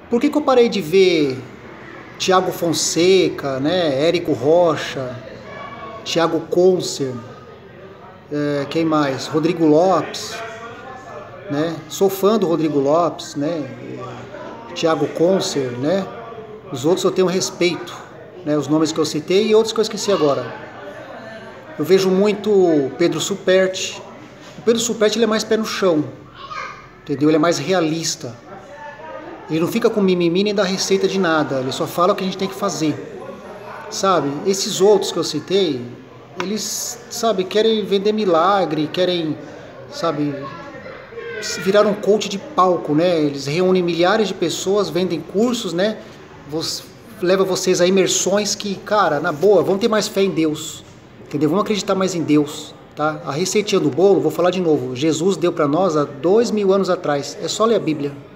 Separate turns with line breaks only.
Por que que eu parei de ver Tiago Fonseca, né, Érico Rocha, Tiago Concer, quem mais? Rodrigo Lopes, né? Sou fã do Rodrigo Lopes, né? Tiago Concer, né? Os outros eu tenho respeito, né? Os nomes que eu citei e outros que eu esqueci agora. Eu vejo muito Pedro Superti. O Pedro Superti ele é mais pé no chão, entendeu? Ele é mais realista. Ele não fica com mimimi nem dá receita de nada. Ele só fala o que a gente tem que fazer, sabe? Esses outros que eu citei, eles, sabe, querem vender milagre, querem, sabe, virar um coach de palco, né? Eles reúnem milhares de pessoas, vendem cursos, né? Leva vocês a imersões que, cara, na boa, vão ter mais fé em Deus, entendeu? Vamos acreditar mais em Deus, tá? A receitinha do bolo, vou falar de novo, Jesus deu para nós há 2000 anos atrás, é só ler a Bíblia.